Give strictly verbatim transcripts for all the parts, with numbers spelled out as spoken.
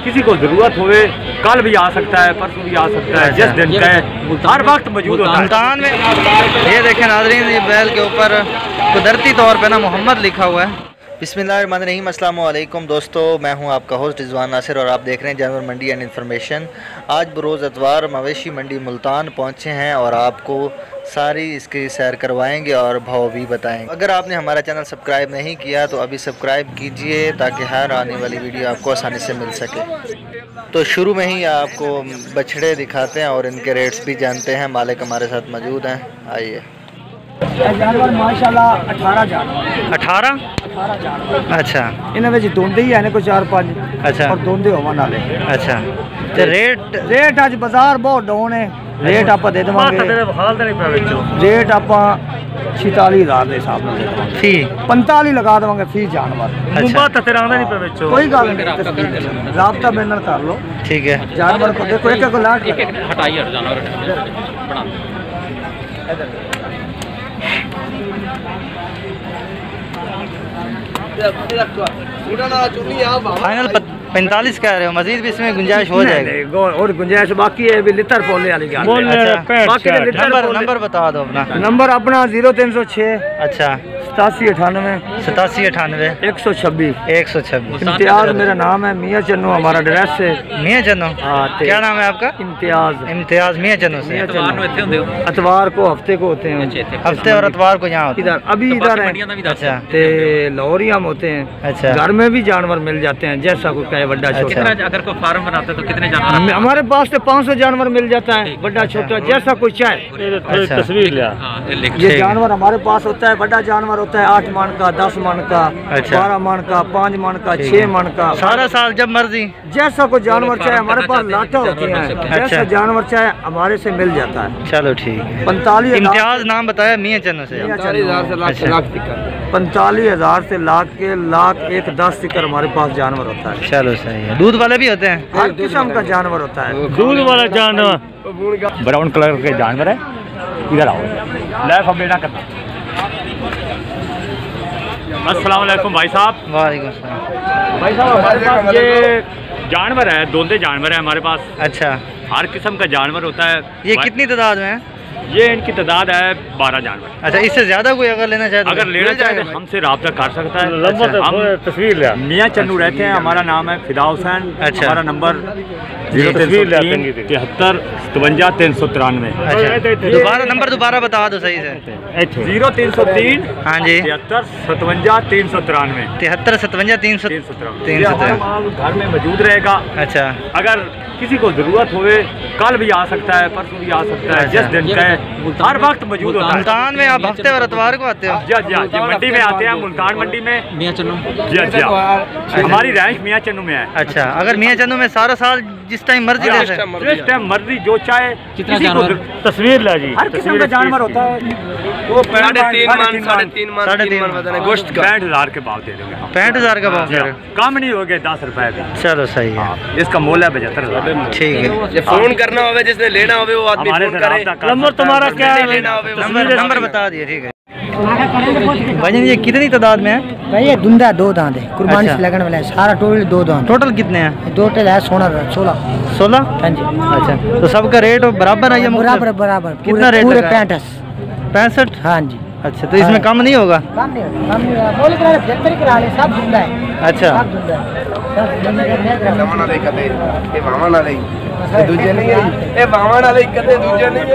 किसी को जरूरत होवे कल भी आ सकता है, परसों भी आ सकता है, जिस दिन का हर वक्त मौजूद होता है। मुल्तान में ये देखें नाज़रीन, ये बैल के ऊपर कुदरती तौर पे ना मोहम्मद लिखा हुआ है। बिस्मिल्लाहिर्रहमानिर्रहीम, अस्सलाम वालेकुम दोस्तों, मैं हूं आपका होस्ट रिजवान नासिर और आप देख रहे हैं जानवर मंडी एंड इन्फॉर्मेशन। आज बरोज़ एतवार मवेशी मंडी मुल्तान पहुंचे हैं और आपको सारी इसकी सैर करवाएंगे और भाव भी बताएंगे। अगर आपने हमारा चैनल सब्सक्राइब नहीं किया तो अभी सब्सक्राइब कीजिए ताकि हर आने वाली वीडियो आपको आसानी से मिल सके। तो शुरू में ही आपको बछड़े दिखाते हैं और इनके रेट्स भी जानते हैं। मालिक हमारे साथ मौजूद हैं, आइए। जानवर माशाल्लाह अठारह जानवर अठारह अठारह जानवर अच्छा, इन्होंने दोंदे ही है कोई चार पाँच अच्छा और दोंदे होवन वाले। अच्छा, तो रेट रेट अज बाजार बहुत डाउन है। रेट आप दे देवांगे, रेट आप छिताली हज़ार के हिसाब से फी पंताली लगा देवांगे फी जानवर। कोई गल नहीं, राबता मेरे नाल कर लो, ठीक है। जानवर को देखो एक एक लाट फाइनल पैंतालीस कह रहे हो, मजीद भी इसमें गुंजाइश हो जाएगी और गुंजाइश बाकी है भी लिटर बोलने वाली बाकी नंबर नंबर बता दो अपना। नंबर अपना जीरो तीन सौ छः अच्छा सतासी अठानवे सतासी अठानवे एक सौ छब्बीस एक सौ छब्बीस। इम्तियाज मेरा नाम है, मियाँ चन्नू हमारा एड्रेस है। मियाँ चन्नू, हाँ क्या नाम है आपका? इम्तियाज। इम्तियाज मियाँ चन्नू से। अतवार को हफ्ते को होते हैं, हफ्ते और अतवार को यहाँ होते हैं। इधर अभी इधर है। अच्छा, लाहौरी हम होते हैं। अच्छा, घर में भी जानवर मिल जाते हैं जैसा कोई कहे, बड़ा छोटा। अगर कोई फार्म बनाते तो कितने जानवर? हमारे पास तो पाँच सौ जानवर मिल जाता है, बड़ा छोटा जैसा कोई चाहे। तस्वीर ये जानवर हमारे पास होता है, बड़ा जानवर होता है आठ मन का, दस मन का, अच्छा, बारह मन का, पाँच मन का, छह मन का, सारा साल जब मर्जी जैसा कोई जानवर चाहे हमारे पास लाटा होती है। जैसा जानवर चाहे हमारे से मिल जाता है। चलो ठीक है। पैंतालीस इम्तियाज नाम बताया मियाँ चन्नू से। पैंतालीस हजार से लाख के लाख एक दस तिकर हमारे पास जानवर होता है। चलो सही है। दूध वाले भी होते हैं? हर किस्म का जानवर होता है। दूध वाला जानवर ब्राउन कलर के जानवर है। इधर आओ, लाइफ अपडेट करना। अस्सलाम वालेकुम भाई साहब। वालेकुम अस्सलाम भाई साहब, हमारे पास ये जानवर है, दोंदे जानवर है हमारे पास। अच्छा, हर किस्म का जानवर होता है। ये कितनी तादाद में है? ये इनकी तादाद है बारह जानवर। अच्छा, इससे ज्यादा कोई अगर लेना चाहे तो अगर लेना चाहे तो हमसे रब्ता कर सकता है। अच्छा, हम तस्वीर ले मियाँ चन्नू रहते हैं, हमारा नाम है फिदा हुसैन। अच्छा, हमारा नंबर जीरो तिहत्तर सतवंजा तीन सौ तिरानवे। दोबारा नंबर दोबारा बता दो सही से। जीरो तीन सौ तीन हाँ जी तिहत्तर सतवंजा तीन सौ तिरानवे तिहत्तर सतवंजा तीन सौ तीन सौ तिरानवे तीन सौ घर में मौजूद रहेगा। अच्छा, अगर किसी को जरूरत होवे कल भी आ सकता है, परसों भी आ सकता है, जिस दिन का हर वक्त मौजूद होता है। मुल्तान में आप हफ्ते और इतवार को आते हो? जी जी जी, मंडी में आते हैं, मुल्तान मंडी में मियाँ चन्नू। जी जी, हमारी रैंक मियाँ चन्नू में है। अच्छा, अगर मियाँ चन्नू में सारा साल जिस टाइम मर्जी ले सकते, जिस टाइम मर्जी जो चाहे। कितना जानवर? तस्वीर ला जी, हर किस्म का जानवर होता है। वो साढ़े तीन मन साढ़े तीन मन साढ़े तीन मन गोश्त का पैंठ हजार के भाव दे देंगे। पैंठ हजार का भाव दे रहे हो? कम नहीं हो गए दस रुपए भी। चलो सही है, इसका मोल है पचहत्तर हजार। ठीक है। ये फोन करना होवे, जिसने लेना होवे वो आदमी फोन करे। नंबर तुम्हारा क्या है? लेना होवे नंबर नंबर बता दिए, ठीक है। भाईजान ये कितनी तादाद में है? भाई ये दुंदा दो दांत है, कुर्बानी अच्छा, से लगने वाला है सारा टोटल दो दांत। टोटल कितने हैं? दो टल है सोलह सोलह सोलह। हाँ जी। अच्छा, तो सबका रेट बराबर है या बराबर बराबर? कितना रेट पूरे लगा? पैंसठ पैंसठ। हाँ जी। अच्छा, तो इसमें कम नहीं होगा? कम नहीं होगा, कम नहीं होगा। बोल करा पचहत्तर करा ले, सब दुंदा है। अच्छा, सब दुंदा है। वामन वाले कदे ये वामन वाले ये दूजे नहीं है, ये वामन वाले कदे दूजे नहीं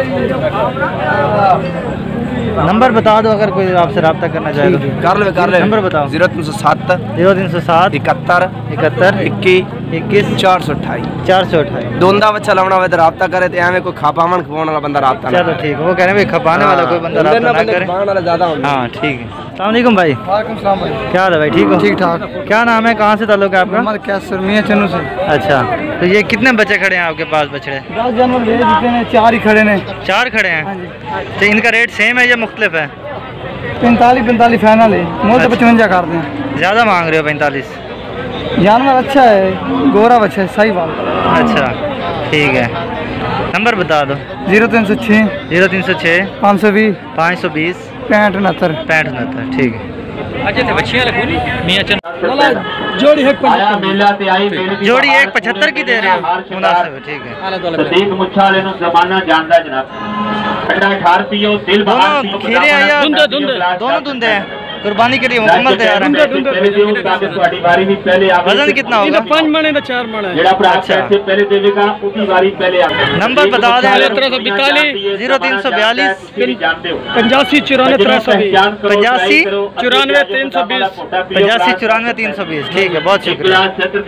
है। नंबर बता दो अगर कोई आपसे रब्ता करना चाहे तो। कर ले कर ले, नंबर बताओ। जीरो तीन सौ सात जीरो तीन सौ सात इकहत्तर इकहत्तर इक्की इक्कीस चार सौ अठाई चार सौ अठाई। दोंदा बच्चा लावना हो तो राब्ता करे, तो एवं कोई खापावन खपाने वाला बंदा राब्ता ना चलो ठीक है, वो कह रहे हैं भाई खपाने वाला कोई बंदा रब्ता ना करे। वाला ज्यादा होगा। हाँ ठीक है। अस्सलाम वालेकुम भाई। वालेकुम सलाम भाई। क्या हाल है भाई, ठीक हो? ठीक ठाक। क्या नाम है, कहाँ से ताल्लुक है आपका? हमारे क्या सर मियाँ चन्नू से। अच्छा, तो ये कितने बच्चे खड़े हैं आपके पास बछड़े? दस जानवर भेज देते हैं, चार ही खड़े ने। चार खड़े हैं, तो इनका रेट सेम है या मुख्तलिफ है? पैंतालीस पैंतालीस फाइनल है, मोल तो पचवंजा कर दें। ज़्यादा मांग रहे हो पैंतालीस? जानवर अच्छा है, गोरा बच्चा है, सही बात। अच्छा ठीक है, नंबर बता दो। जीरो तीन सौ छः जीरो तीन सौ छः पाँच सौ बीस पाँच सौ बीस पैंठ उनहत्तर पैंठ उनहत्तर। ठीक है। जोड़ी है जोड़ी एक पचहत्तर की दे रहे हो, मुनासिब है, ठीक है। दोनों खीरे हैं या दोनों धुंधे हैं? कुर्बानी के लिए मुकम्मल तैयार है। वजन कितना होगा? पाँच मणे ना चार मणे। अच्छा, नंबर बता दें। जीरो तीन सौ बयालीस पचासी चौरानवे त्रै सौ बीस पचासी चौरानवे तीन सौ बीस पचासी चौरानवे तीन सौ बीस ठीक है, बहुत शुक्रिया।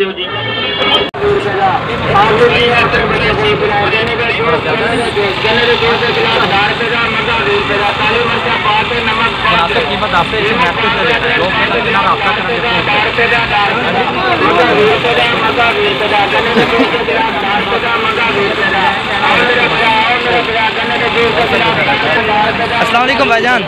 कीमत आपसे अस्सलाम वालेकुम भाईजान,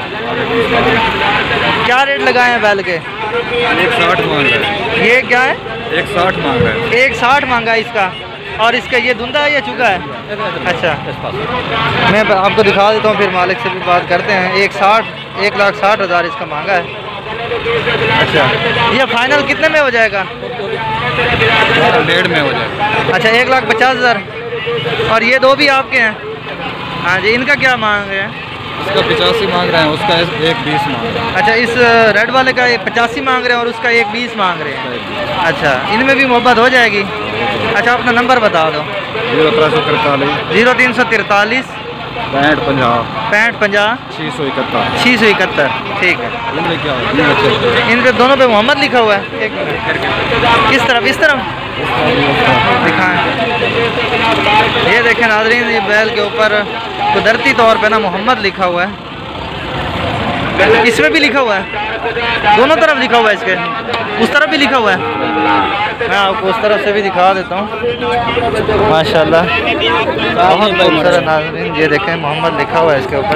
क्या रेट लगाए हैं बैल के? एक साठ मांग रहा है। ये क्या है? एक साठ मांग रहा है। एक साठ मांगा है इसका, और इसका ये धुंधा है या चुका है? अच्छा, मैं आपको दिखा देता हूँ, फिर मालिक से भी बात करते हैं। एक साठ एक लाख साठ हज़ार इसका मांगा है। अच्छा, ये फाइनल कितने में हो जाएगा? डेढ़ में हो जाएगा। अच्छा, एक लाख पचास हज़ार। और ये दो भी आपके हैं? हाँ जी, इनका क्या मांग रहे हैं? उसका पचासी मांग रहे हैं, उसका एक बीस मांग रहे हैं। अच्छा, इस रेड वाले का पचासी मांग रहे हैं और उसका एक बीस मांग रहे हैं। अच्छा, इनमें भी मोहब्बत हो जाएगी। अच्छा, अपना नंबर बता दो। जीरो तीन सौ तिरतालीस जीरो तीन सौ तिरतालीस पैंठ पंजाह पैंठ पंजाह छः सौ इकहत्तर छः सौ इकहत्तर ठीक है। इनमें क्या है? इन पे दोनों पे मोहम्मद लिखा हुआ है। एक मिनट, किस तरफ? इस तरफ दिखाएं। ये देखें नाज़रीन, ये बैल के ऊपर कुदरती तौर पे ना मोहम्मद लिखा हुआ है। इसमें भी लिखा हुआ है, दोनों तरफ लिखा हुआ है, इसके उस तरफ भी लिखा हुआ है। मैं आपको उस तरफ से भी दिखा देता हूँ। माशाल्लाह बहुत खूबसूरत नाज़रीन, ये देखें मोहम्मद लिखा हुआ है इसके ऊपर।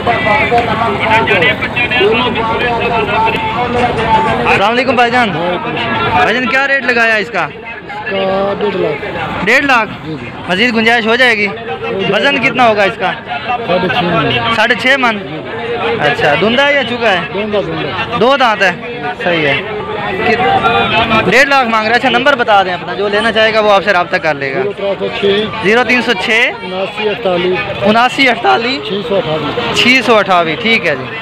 अस्सलाम वालेकुम भाईजान। भाईजान क्या रेट लगाया इसका? डेढ़ लाख। मज़ीद गुंजाइश हो जाएगी? वज़न कितना होगा इसका? साढ़े छः मन। अच्छा, धुंधा है या चुका है? दो दांत है, सही है। डेढ़ लाख मांग रहे हैं। अच्छा, नंबर बता दें अपना, जो लेना चाहेगा वो आपसे रब्ता कर लेगा। जीरो तीन सौ छः उनासी अड़तालीस छः सौ अठावी ठीक है जी।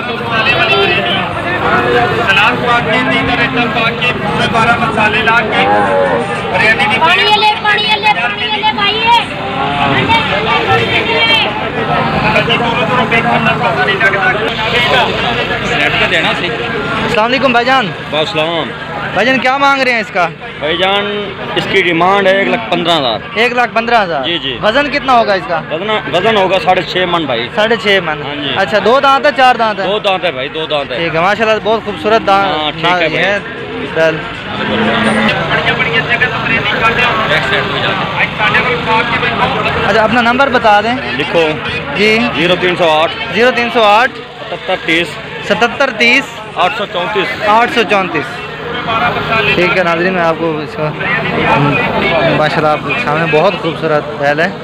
अस्सलाम वालेकुम भाईजान। वालेकुम भाईजान क्या मांग रहे हैं इसका? भाईजान इसकी डिमांड है एक लाख पंद्रह हज़ार। एक लाख पंद्रह हज़ार जी जी। वजन कितना होगा इसका? वजन वजन होगा साढ़े छः मन भाई। साढ़े छः मन। हाँ जी। अच्छा, दो दांत है चार दांत है? दो दांत है भाई, दो दांत है। ठीक है, माशाल्लाह बहुत खूबसूरत दांत हाँ, ठीक है भाई। है बैल। अच्छा, अपना नंबर बता दें। लिखो जी। जीरो तीन सौ आठ जीरो तीन सौ आठ सतहत्तर तीस सतहत्तर तीस आठ सौ चौंतीस आठ सौ चौंतीस ठीक है नाज़रीन, मैं आपको इसका माशाल्लाह आपके सामने बहुत खूबसूरत बैल है।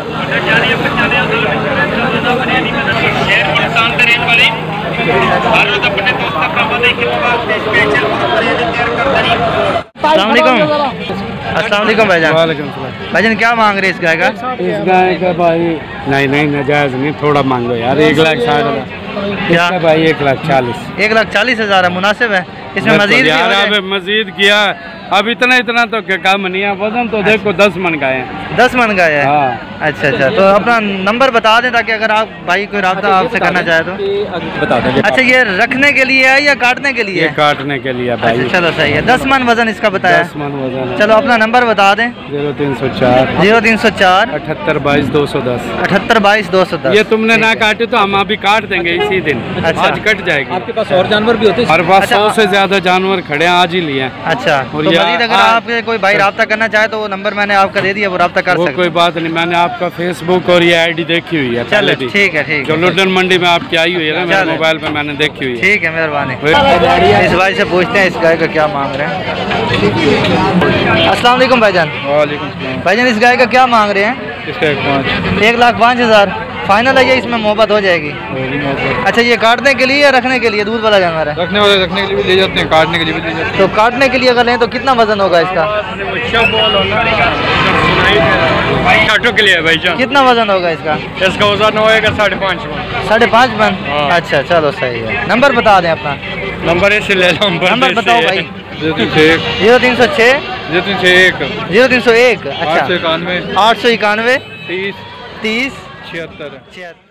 अस्सलाम वालेकुम। अस्सलाम वालेकुम भाईजान। भाईजान क्या मांग रहे हैं इस गाय का? इस गाय का भाई नहीं नहीं नाजायज नहीं, थोड़ा मांगो यार। एक लाख साठ हजार क्या भाई? एक लाख चालीस एक लाख चालीस हज़ार है, मुनासिब है? इसमें मजीद भी हो जाए? मजीद किया अब इतना इतना तो क्या काम नहीं है। वजन तो देखो दस मन का है। दस मन का है? हाँ। अच्छा अच्छा, तो अपना नंबर बता दें ताकि अगर आप भाई कोई रब्ता आपसे करना चाहे तो बता दें। अच्छा, ये रखने के लिए है या काटने के लिए? ये काटने के लिए भाई। अच्छा, चलो सही है। दस मन वजन इसका बताया। दस मन वजन। चलो अपना नंबर बता दें। जीरो तीन सौ चार जीरो तीन सौ चार अठहत्तर बाईस दो सौ दस अठहत्तर बाईस दो सौ दस ये तुमने ना काटे तो हम अभी काट देंगे इसी दिन। अच्छा। आज कट जाएगी। आपके पास और जानवर भी होते हैं? हमारे पास अच्छा। सौ से ज्यादा जानवर खड़े हैं, आज ही लिए हैं। अच्छा, और तो ये मजीद अगर आज- आपके कोई भाई रब्ता करना चाहे तो वो नंबर मैंने आपका दे दिया, वो रब्ता कर वो सकते कोई बात नहीं, मैंने आपका फेसबुक और ये आईडी देखी हुई है चलो पहले भी। ठीक है ठीक जो है लुटन मंडी में आपकी आई हुई है ना, मेरे चलो। मोबाइल पे मैंने देखी हुई है। ठीक है, मेहरबानी। वे- इस भाई से पूछते हैं इस गाय का क्या मांग रहे हैं। अस्सलाम वालेकुम भाईजान। वालेकुम सलाम। भाईजान इस गाय का क्या मांग रहे हैं? इसका एक पाँच एक लाख पाँच हज़ार फाइनल है ये, इसमें मोहब्बत हो जाएगी। अच्छा, ये काटने के लिए या रखने के लिए दूध वाला जानवर है? रखने वाले रखने के लिए भी ले जाते हैं, काटने के लिए भी ले जाते हैं। तो काटने के लिए अगर लें तो कितना वजन होगा इसका? काटो के लिए भाईजान कितना वजन होगा इसका? इसका वजन होएगा साढ़े पाँच मन। साढ़े पाँच मन। अच्छा चलो सही है। नंबर बता दें अपना। नंबर ऐसे ले लो, नंबर बताओ भाई। जीरो तीन सौ एक जीरो तीन सौ छः जीरो तीन सौ एक जीरो तीन सौ एक आठ सौ अच्छा इक्यानवे आठ सौ इक्यानवे तीस तीस छिहत्तर। छिहत्तर।